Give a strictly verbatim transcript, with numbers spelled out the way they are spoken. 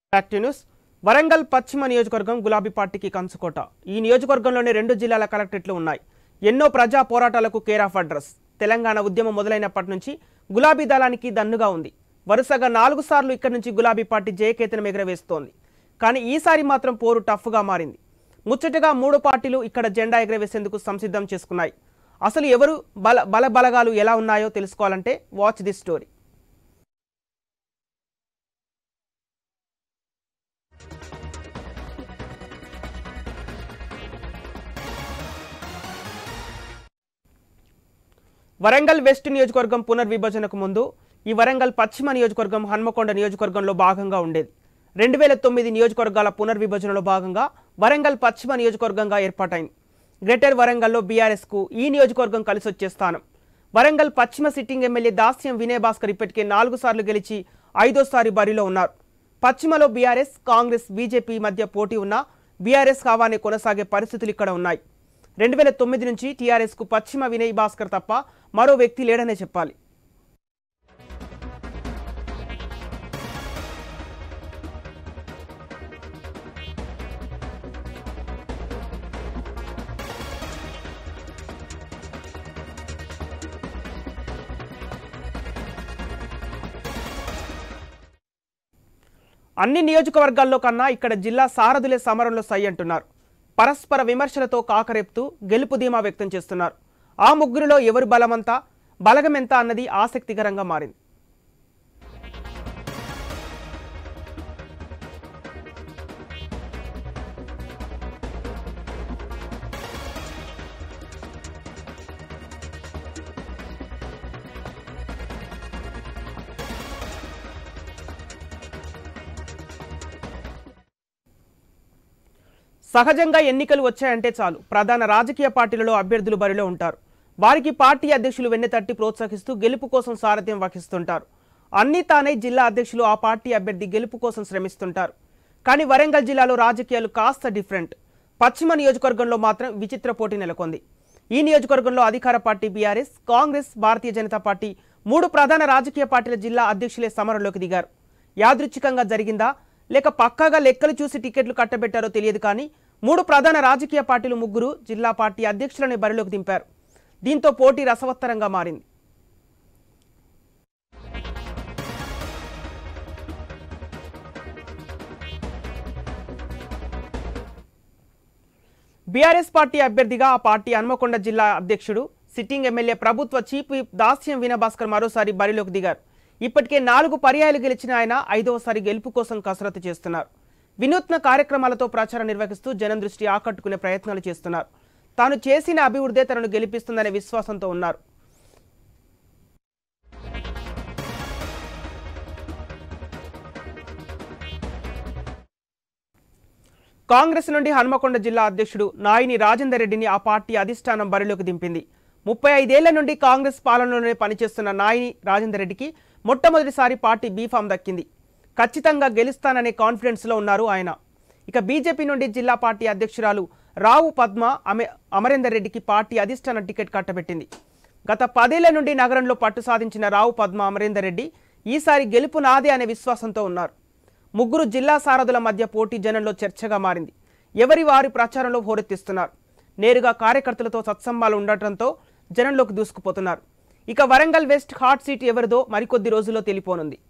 Back to news. Warangal పశ్చిమ నియోజకవర్గం గులాబీ పార్టీకి కంచుకోట. ఈ నియోజకవర్గంలోని రెండు జిల్లాల కలెక్టరేట్లు ఉన్నాయి. ఎన్నో ప్రజా పోరాటాలకు కేర్ ఆఫ్ అడ్రస్. తెలంగాణ ఉద్యమం మొదలైనప్పటి నుంచి గులాబీ దళానికి దన్నుగా ఉంది. వరుసగా నాలుగు సార్లు ఇక్కడి నుంచి గులాబీ పార్టీ జయకేతనం ఎగరవేస్తోంది. కానీ ఈసారి మాత్రం పోరు టఫ్గా మారింది. ముచ్చటగా మూడు పార్టీలు ఇక్కడ జెండా ఎగరవేసేందుకు సంసిద్ధం చేసుకున్నాయి. అసలు ఎవరు బల బల బలగాలు ఎలా ఉన్నాయో తెలుసుకోవాలంటే watch this story. Warangal west నియోజకవర్గం పునర్విభజనకు ముందు ఈ వరంగల్ పశ్చిమ నియోజకవర్గం హన్మకొండ నియోజకవర్గంలో భాగంగా ఉండేది. రెండు వేల తొమ్మిది నియోజకవర్గాల పునర్విభజనలో భాగంగా వరంగల్ పశ్చిమ నియోజకవర్గంగా ఏర్పాటైంది. గ్రేటర్ వరంగల్లో బీఆర్ఎస్కు ఈ నియోజకవర్గం కలిసొచ్చే స్థానం. వరంగల్ పశ్చిమ సిట్టింగ్ ఎమ్మెల్యే దాస్యం వినయ్ భాస్కర్ ఇప్పటికే నాలుగు సార్లు గెలిచి ఐదోసారి బరిలో ఉన్నారు. పశ్చిమలో బీఆర్ఎస్, కాంగ్రెస్, బీజేపీ మధ్య పోటీ ఉన్నా బీఆర్ఎస్ కావానే కొనసాగే పరిస్థితులు ఇక్కడ ఉన్నాయి. రెండు వేల తొమ్మిది నుంచి టీఆర్ఎస్కు పశ్చిమ వినయ్ భాస్కర్ తప్ప మరో వ్యక్తి లేడనే చెప్పాలి. అన్ని నియోజకవర్గాల్లో కన్నా ఇక్కడ జిల్లా సారథులే సమరంలో సై అంటున్నారు. పరస్పర విమర్శలతో కాకరేపుతూ గెలుపు ధీమా వ్యక్తం చేస్తున్నారు. ఆ ముగ్గురిలో ఎవరు బలమంతా బలగమెంత అన్నది ఆసక్తికరంగా మారింది. సహజంగా ఎన్నికలు వచ్చాయంటే చాలు ప్రధాన రాజకీయ పార్టీలలో అభ్యర్థులు బరిలో ఉంటారు. వారికి పార్టీ అధ్యక్షులు వెన్నెతట్టి ప్రోత్సహిస్తూ గెలుపు కోసం సారథ్యం వహిస్తుంటారు. అన్నీ తానే జిల్లా అధ్యక్షులు ఆ పార్టీ అభ్యర్థి గెలుపు కోసం శ్రమిస్తుంటారు. కానీ వరంగల్ జిల్లాలో రాజకీయాలు కాస్త డిఫరెంట్. పశ్చిమ నియోజకవర్గంలో మాత్రం విచిత్ర పోటీ నెలకొంది. ఈ నియోజకవర్గంలో అధికార party BRS, Congress, Bharatiya Janata party మూడు ప్రధాన రాజకీయ పార్టీల జిల్లా అధ్యక్షులే సమరంలోకి దిగారు. యాదృచ్ఛికంగా జరిగిందా లేక పక్కాగా లెక్కలు చూసి టికెట్లు కట్టబెట్టారో తెలియదు. కానీ మూడు ప్రధాన రాజకీయ పార్టీలు ముగ్గురు జిల్లా పార్టీ అధ్యక్షులని బరిలోకి దింపారు. దీంతో పోటీ రసవత్తరంగా మారింది. బీఆర్ఎస్ పార్టీ అభ్యర్థిగా ఆ పార్టీ హన్మకొండ జిల్లా అధ్యక్షుడు, సిట్టింగ్ ఎమ్మెల్యే, ప్రభుత్వ చీఫ్ విప్ దాస్యం వినయ్ భాస్కర్ మరోసారి బరిలోకి దిగారు. ఇప్పటికే నాలుగు పర్యాయాలు గెలిచిన ఆయన ఐదవసారి గెలుపు కోసం కసరత్తు చేస్తున్నారు. వినూత్న కార్యక్రమాలతో ప్రచారం నిర్వహిస్తూ జనం దృష్టి ఆకట్టుకునే ప్రయత్నాలు చేస్తున్నారు. తాను చేసిన అభివృద్ధే తనను గెలిపిస్తుందనే విశ్వాసంతో ఉన్నారు. కాంగ్రెస్ నుండి హన్మకొండ జిల్లా అధ్యక్షుడు నాయిని రాజేందర్ రెడ్డిని ఆ పార్టీ అధిష్టానం బరిలోకి దింపింది. ముప్పై ఐదేళ్ల నుండి కాంగ్రెస్ పాలనలోనే పనిచేస్తున్న నాయిని రాజేందర్ రెడ్డికి మొట్టమొదటిసారి పార్టీ బీఫామ్ దక్కింది. ఖచ్చితంగా గెలుస్తాననే కాన్ఫిడెన్స్లో ఉన్నారు ఆయన. ఇక బీజేపీ నుండి జిల్లా పార్టీ అధ్యక్షురాలు రావు పద్మ అమె అమరేందర్ రెడ్డికి పార్టీ అధిష్టానం టికెట్ కట్టబెట్టింది. గత పదేళ్ల నుండి నగరంలో పట్టు సాధించిన రావు పద్మ అమరేందర్ రెడ్డి ఈసారి గెలుపు నాదే అనే విశ్వాసంతో ఉన్నారు. ముగ్గురు జిల్లా సారథుల మధ్య పోటీ జనంలో చర్చగా మారింది. ఎవరి వారి ప్రచారంలో హోరెత్తిస్తున్నారు. నేరుగా కార్యకర్తలతో సత్సంబాలు ఉండటంతో జనంలోకి దూసుకుపోతున్నారు. ఇక వరంగల్ వెస్ట్ హాట్ సీట్ ఎవరిదో మరికొద్ది రోజుల్లో తెలిపోనుంది.